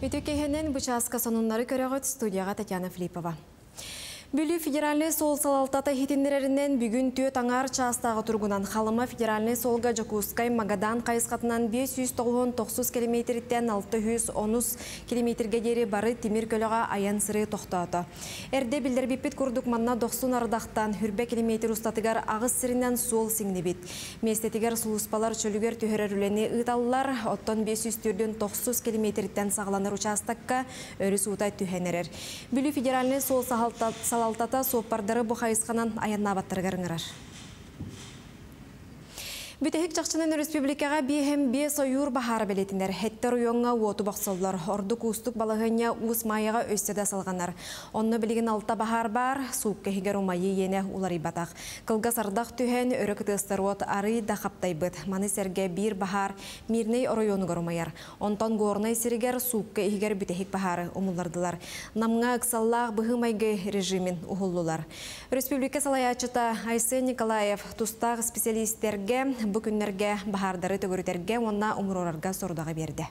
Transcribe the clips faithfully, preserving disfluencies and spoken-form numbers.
Үтөкейхенен бычаска сонунлары көрөгөт студияға Татьяна Филиппова. Бүлі федеральный сол салалтата хитинлерінен бүгін төт аңар частағы тұрғынан халыма федеральный солға Жакускай Магадан қайысқатынан бес жүз тоғыз жүз тоқсан километрден алты жүз он километрге дері бары Темир көліға аян сыры тоқтады. Әрде білдер биппет күрдік манна тоқсан ардақтан хүрбе километр ұстатығар ағыз сырынан сол сіңнебет. Местетігер сұлыспалар чөлігер түйірерілені ұталылар, оттан бес жүз тоқсан километрден сағыланыр участакка өрі суытай түйенерер. Бүлі федеральный сол салалтата Алтата соппардары бұқайысқанан аянна баттырғарыңырар. Бүтәхік жақшының республикаға бейхем бес ойыр бахары білетіндер. Хеттер ойонға уоты бақсылдар. Орды күстік балығыня ұс майыға өстеді салғанар. Онны білген алта бахар бар, суық кәхігер умайы ене улар ибатақ. Қылға сардақ түйен өрі күтістер от ары да қаптай бұд. Маны сәрге бір бахар мирней оройоны ғырмайар. Онтан ғорнай сірігер суық кәхігер бүтәхік бахары умылдардылар. Намға ұқсаллақ бұғымайғы режимін ұғылылар. Республика салаячыта Айсы Николаев тұстағы специалисттерге Бүкінлерге бахардары төгірітерге онна умырорарға сордаға берді.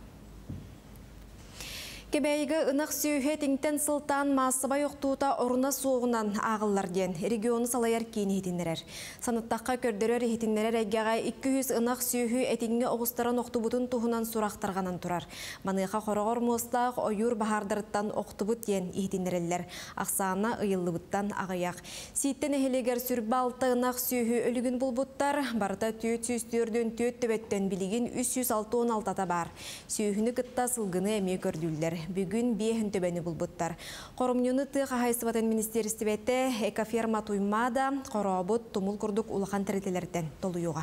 Кебейгі ынық сүйе теңтен сылтан массыбай оқтуыта орына соғынан ағылар ден. Регионы салайар кейіні хетіндерер. Санаттаққа көрдерер хетіндерер әгеға екі жүз ынық сүйе әтіңге оғыстаран оқтубутын тұғынан сұрақтарғанан тұрар. Маныға қорағыр мұстақ ойыр бахардарыттан оқтубут ден хетіндерелер. Ақсана ұйылыбыттан ағаяқ. Сейттен әхелегер сүрбі алты ынық сүйе өлігін бұлбуттар, барыта түйет сүйістерден түйет төбеттен білеген үш жүз он алтыда бар. Сүйіні қытта сылғыны әме көрділдер. Бүгін бейхін төбәні бұлбұттар. Қорымнюны тұға хайсыбатын министерістібетті экоферма туймада қорабыт тұмыл күрдік ұлыған тәретелерден толуыға.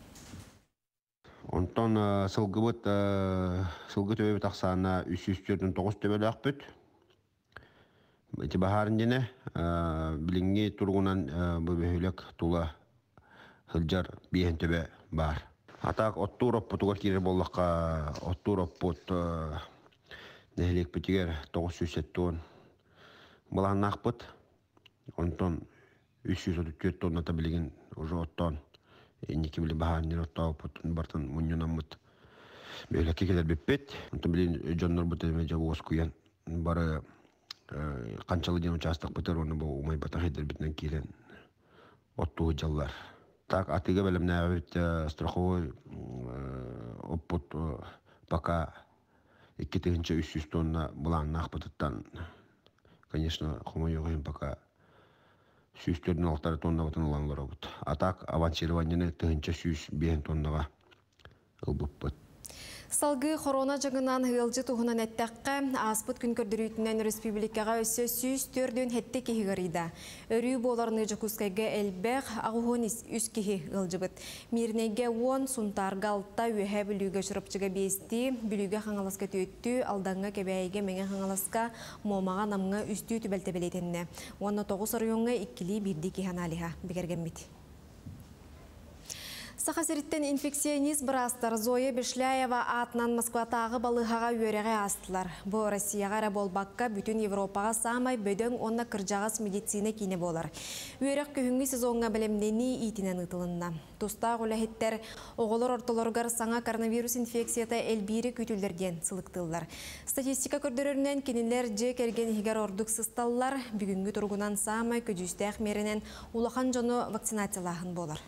Онтан сылғы бұт, сылғы төбе тақсана үш жүз тоғыз төбелі ақпыт. Эти бахарын дене, біліңге тұрғынан бұбөхілік тұла хылжар бейхін төбе бар. Атақ оттуроп бұтығар керер болаққа оттуроп бұт Нәхелек бітігер тоғыз жүз тонн бұлағын ақпыт. Онтон үш жүз отыз төрт тонната білеген уже оттан енеке білі бағарынер оттау бұтын бартын мұньюнан мұт. Бөйлі кекелер беппет. Онтон білген жонлар бұт әдеме жабы оз көйен. Бары қанчалы ден участық бұтыр, оны бұл ұмай батақ едер бітінен кейлен оттуы жаллар. Так, атыға бәлімне әбет страховой оппыт пока Икки тыгынча үч жүз тонна бұлан нақпытыттан, конечно, құмайоғайын пока жүз төрт алтары тонна бұтын ұланлар бұд. Атақ авансирование тыгынча жүз бес тоннаға ұлбып бұд. Салғы корона жағынан ғылжы тұғынан әттәққа аспыт күн көрдірійтінен республикаға өсі сүйіз төрден әтті кеғі ғырыйда. Өрі боларыны Жакускайға әлбәқ ағуын үз кеғі ғылжы бұд. Мирнеге он сұнтарға алтта өйе бүлігі шырыпчыға бесті, бүлігі қаңаласқа түйетті, алданға кәбәйге мәңе қаңаласқа момаға намға үсті түбәлті білетінне. Оны тоғыз арыуыңға иккілі бірді кеған алиға бігерген біт. Сақасыреттен инфекционист бірастар Зоя Бешляева атынан Москватағы балығаға өреге астылар. Бұл Россияға рә болбаққа бүтін Европаға самай бөдің онна кіржағас медицина кейіне болар. Өрек көхінгі сезонға білімдені итінен ұтылынна. Тұстағы үләхеттер оғылыр ортылырғар саңа коронавирус инфекцията әлбейрі күтілдерден сылықтылар. Статистика көрдірерінен кенелер же керген егер ордық сысталылар, бүгінгі тұрғынан самай көдісті әқмерінен улахан жоны вакцинациялағын болар.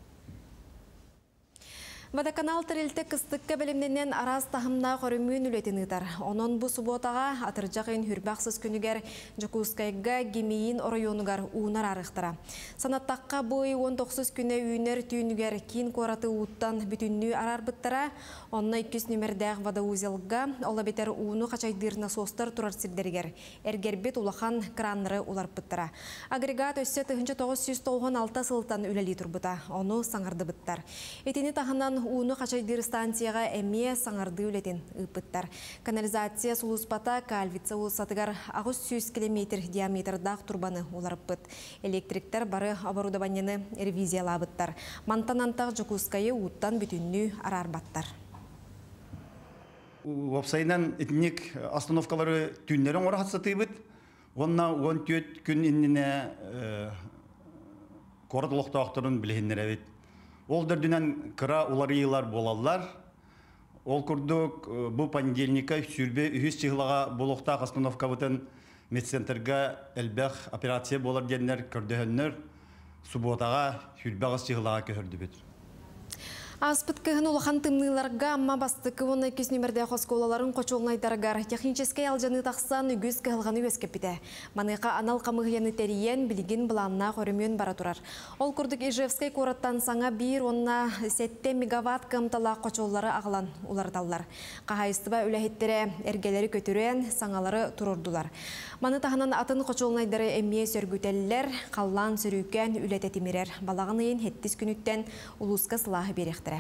Водоканал тірілті қыстыққа білімденен араз тахымна қорымын үлетін ұтар. Онын бұ сұботаға атыржақын хүрбақсыз күнігер Жакускайға гемейін орайонығар уынар арықтыра. Санаттаққа бұй он тоғыз күні үйінер түйінігер кейін қораты ұттан бүтінні арар бұттыра. Онына екі жүз нөмірдәғ водоузелға ола бетер уыны қачайдырына состар тұрар сірдергер. Әргербет улахан краныры улар бұттыра. Агрегат өссе тоғыз жүз тоғыз алты сылтан үләлі тұрбыта. Оны саңарды бұттар. Етені тағынан уыны қачайдыр станцияға әме саңарды үлетін ұпыттар. Канализация сұлыспата кальвица ұлысатығар ағыз жүз километр диаметрдақ турбаны олар бұт. Электриктер бары оборудованияны ревизиялабыттар. Мантан-антақ Жакускайы ұттан бүтінні арарбаттар. Вапсайнан этник остановкалары түннерін ора қатсаты бұд. Онна он төрт күн иннене корот лоқтақтырын білгендер әбет. Ол дөрдүнен кыра уларыйлар болалар. Ол курдук бу понедельника сүрбе үһүс чыгылага болохтак остановка бутын медцентрга элбэх операция болар деннер көрдөһөннөр субботага сүрбагыс чыгылага көһөрдүбүт. Аспыт кыһын улахан тымныларга амма басты кывонна кис номерде хосколаларын кочолнайдаргар технический алжаны тахсан үгүз кыһылганы өскепите. Маныка анал камыгыяны териен билигин буланна хорымөн бара турар. Ол курдук Ижевский кораттан саңа бир онна сетте мегаватт кымтала кочоллары агылан улардаллар. Кахайстыба үлехеттере эргелери көтүрен саңалары турурдулар. Маны таханан атын кочолнайдары эмие сөргүтеллер, каллан сөрүккен үлете тимирер. Балагыныйын хеттис күнүттен улуска сылахы берехтер.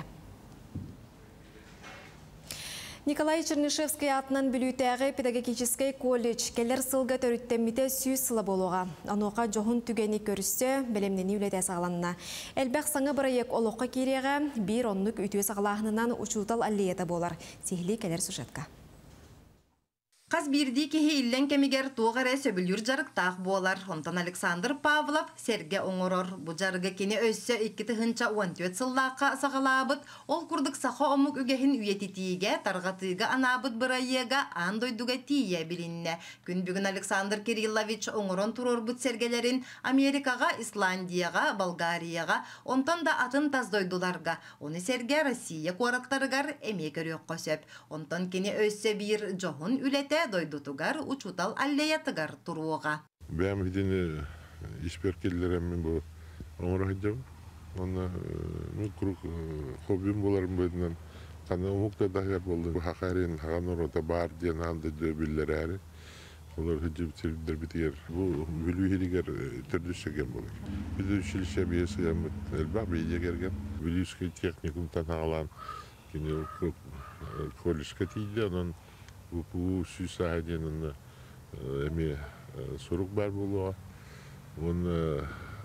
Николай Чернышевский атынан бүлүтәгы педагогический колледж келер сылга төрүттеммите сүйіз сыла болуға. Аноқа жоғын түгені көрісті білемнені үлеті сағаланына. Әлбәқ саңа бірайек олыққа кереға бір онлық үтіе сағалағынынан ұчутал аллиеті болар. Сихли келер сюжетка. Қаз бирди кеһи иллен кемигер туғаре сөбілюр жарықтақ болар. Онтан Александр Павлов серге оңорор. Бұ жарығы кені өссі иккіті хынча он төрт сыллаққа сағалабыт. Ол күрдік сақы омық үгехін үйетитиге, тарғатыға анабыт бірайеға андойдуға тие білінне. Күн бүгін Александр Кириллович оңорон турор бұт сергелерін Америкаға, Исландияға, Болгарияға, онтан да атын таздойдуларға. Оны серге Россия қуараттарығар әме көрек қосып. Онтан кені өссі бір жоғын үлеті дойдутугар учутал аллеятыгар туруога. Бәм хидине ишперкеллерем бу оңора хидем. Оны ну круг хоббим боларым бөдүнөн кана умукта дагы болду. Бу хакарин хаганорота бар ден алды дөбүллер ари. Олар хидим тирдер битер. Бу бүлүхилигер төрдөшөгөн болот. Биз училище биясыгам элба бийегерген. Бүлүшкө техникум таналан кини колледжге тийди, анан bu süsadenin emi soruk bar buluğa, onu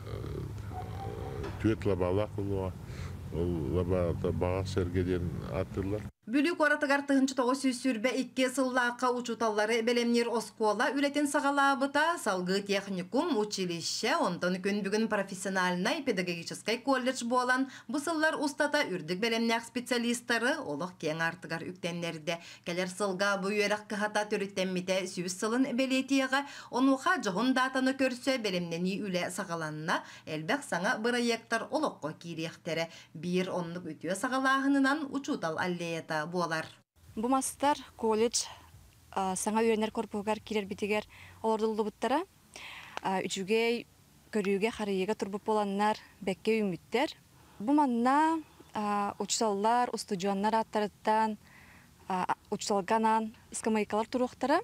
tüet labalak buluğa, o labada bağ sergeden atırlar. Бүлік оратығар тұхынчы тоғы сүрбе икке сыллаққа учуталлары белемнер оскола үлетін сағалабыта салғы техникум училище, онтан күн бүгін профессиональный педагогический колледж болан бұсыллар устата үрдік белемнәк специалисттары олық кен артығар үктенлерді. Келер сылға бұйырақ қығата түріттенмете сүйіз сылын белетияға, онуға жоғын датаны көрсе белемнені үлі сағаланына әлбәк саңа бұрайектар олыққа кейректері. Bir онлық үтіе сағалағынынан учутал аллеята болар. Бу мастар колледж саңа үйренер корпугар кирер битигер олордулду буттара үчүгей көрүүгө харыйга турбуп боланнар бекке үмүттер. Бу манна учсаллар, устудионнар аттарыттан учсалганан скамайкалар туруктара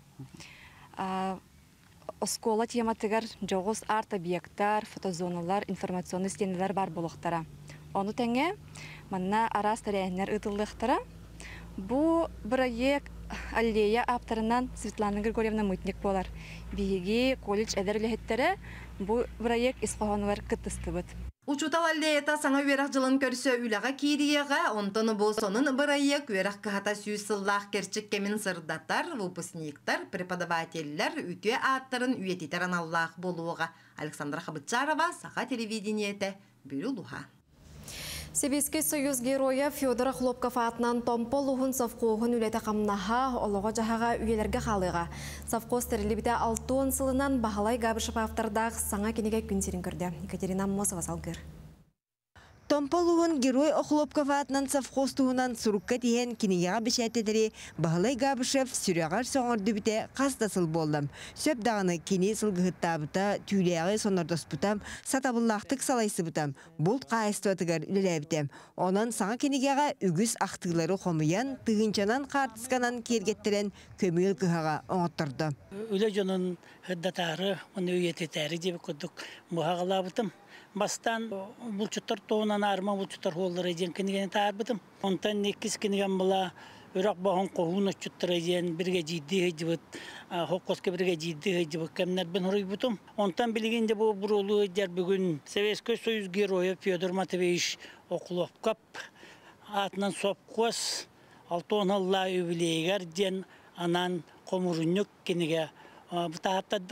оскола тематыгар жогус арт объекттар, фотозоналар, информационный стенелер бар болуктара. Ону теңе манна арас тарайнер ытылдыктара. Бу проект аллея авторынан Светлана Григорьевна Мытник болар. Биги колледж эдерлехеттере бу проект исхоганвар кыттыстыбыт. Учутал аллеята саңа үйерак жылын көрсө үліға кейрияға, онтоны болсонын проект үйерак кахата сүйсыллах керчик кемін сырдаттар, выпускниктар, преподавателлер, үтіе аттарын үйетитеран аллах болуға. Александра Хабытчарова, Саха телевидениеті, Бюлю Луха. Сибирский союз героя Федора Хлопков атынан томпол ухун совхозын үлеті қамнаға, олығы жағаға үйелерге қалыға. Совхоз тәрілібіде алтын сылынан Бағалай Габышев автордағы саңа кенеге күнсерін көрді. Екатерина Мосова салгыр. Томполуғын герой Хлопков атынан совхоз туғынан сұрыққа дейін кенеге бішәттедері Бағалай Габышев сүрәғар соңырды біте қастасыл болдым. Сөп дағыны кене сылғыттабыта, түйлеғі сонырдоспытам, сатабыллақтық салайсы бұтам, бұлт қайысты атығар үлеләбітем. Онан саңа кенегеға үгіз ақтығылары қомыян, тұғынчанан қартысқанан кергеттерен көміл күхаға оңыттырды. Үлі жонын ғыддатары, оны өйететәрі деп көдік мұғағалабытым. Бастан бұлчыттар тоғынан арма бұлчыттар қолдары еден кенегені таарбытым. Онтан некіз кенеген бұла өрақ бағын қоғын өтчіттар еден бірге жейді ғайдыбыт, хоққосқа бірге жейді ғайдыбыт кәмінер бін ұрай бұтым. Онтан білігенде бұл бұролу өдер бүгін Советский Союз героя Федор Матвеевич Хлопков атынан сопқос алтон алла өбілейгер ден анан қомырынық кенеге бұта аттадым.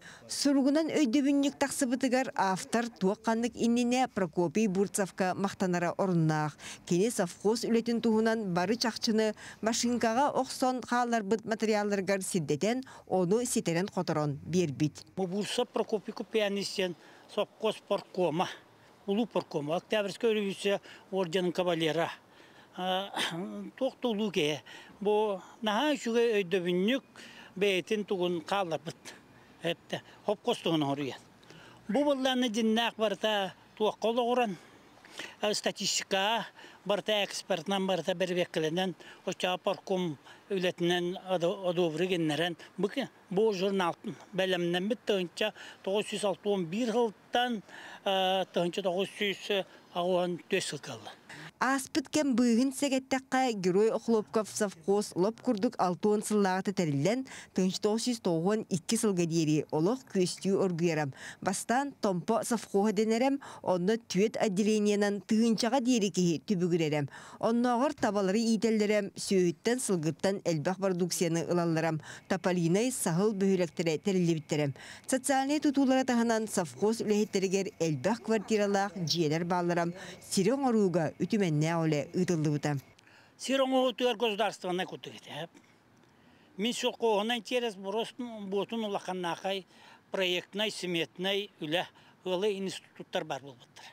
Сургунан өйдөбүннік тақсыбытыгар автор туаққанлык иннине Прокопий Бурцовка мақтанара орыннақ. Кені совхоз үлетін туғынан бары чақчыны машинкаға оқсон қаларбыт материалларгар сиддетен, оны сетерен қоторон бербит. Бурцов Прокопий Купианистен совхоз паркома, улу паркома, Октябрьская революция орденің кавалера. Тоқтулуге, бұл наға үшіге өйдөбүннік бәйтін туғын қаларбыт. Hepte hop kostuğunu oraya. Bu bunların dinnak barta tuğaqqalı oran. Statistika barta ekspertnan barta bir vekkilenden o çaparkum ületinden adobri generen. Bu bu jurnal belemden bitti önce dokuz yüz altmış bir yıldan önce dokuz yüz altmış dört yıl. Аспыткен быйын сегеттаққа Герой Охлопков совхоз лоп күрдік алтуын сыллағыты тәрілден тынч тоғыз жүз тоғыз икки сылға дейірі олық көстүү өргүйерім. Бастан томпо совхоға денерем, онны түйет отделениянан тыынчаға дейірі кейі түбігіререм. Оннағыр табалары ителдерем, сөйіттен сылғыттан әлбәқ продукцияны ылаларам, тапалинай сағыл бөйлектері тәрілі біттерем. Социальный тутулары тағынан совхоз үләйеттерігер әлбәқ квартиралақ жиелер баларам, сирен оруға үтімен не оле ытылдыбыта. Сироңо утуар государственный кутыгыты. Мен шоқоғына интерес бұрыстың бұтын ұлақаннақай проектнай, сметнай үлі ғылы институттар бар болбыттыр.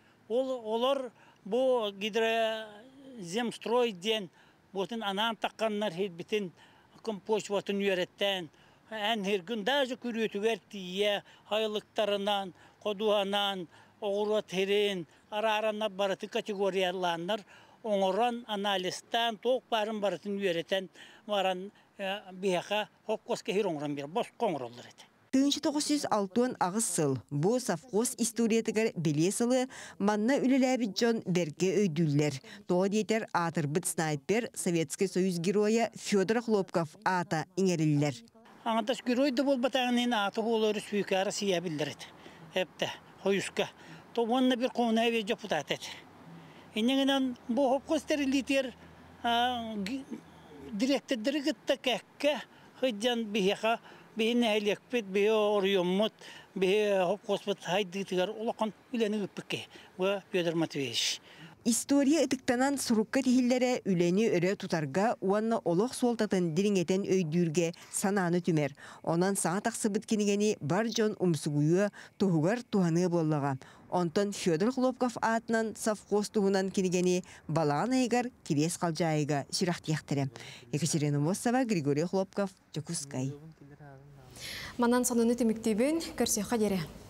Олар бұл гидроземстрой ден бұтын анан таққаннар хетбітін почватын үйереттен ән хергін даже күретігер тие айлықтарынан, қодуанан, оғырва терен, ара-арана барыты категорияланыр, оңыран анализтан, тоқ барын барытын үйереттен баран бияқа хоккоске хир оңыран бер, бос қоңыр олар еді. тысяча девятьсот алтын ағыз сыл, бұ совхоз историятығар беле сылы манна үліләбі жон берге өйдүллер. Тоға дейтер атырбыт снайпер Советский Союз героя Федор Хлопков ата иңерілілер. Аңатас геройды бол батағынен аты олары сүйкәрі сия білдір еді. Әпті, хойыска. Тоғанна бір қоңына әве жапытат еді. Енеңінен бұл хопқос тәрілітер директордары күтті кәкке хыджан бейеға бейін әлекпет, бейі орыйоммыт, бейі хопқоспыт хайдығытығар олақын үләні өппіке. Бұл Федор Матвеевич. История ытыктанан сурукка тихиллере үлени өрө тутарга уанна олох суолтатын дириңетен өйдүүрге сананы түмер. Онан саға тақсыбыт кенигени бар жон умсугуйу тухугар туханы боллага. Онтон Федор Хлопков атынан совхоз туһунан кенигени балаган айгар кирес қалжайыга сүрақтияқтырем. Екатерина Мосова, Григорий Хлопков, Жокускай. Манан сонуны тимиктибин көрсөкка дере.